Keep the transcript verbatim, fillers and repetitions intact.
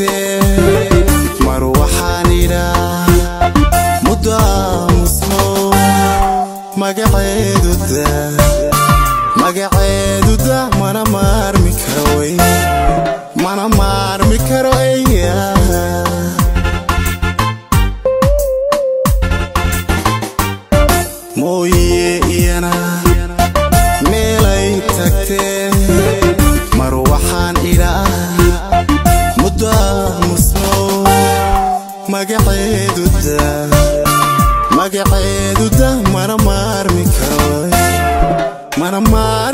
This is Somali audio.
tagtee mar waxaan idhaa muddo musmo magaceedu daa magaceedu daa mana maarmi karo wey mana maarmi karo eeyaa mooye iyana meelay tagtee mar waxaan idhaa muddo musmo magaceedu daa magaceedu daa mana maarmi karo mana maarmi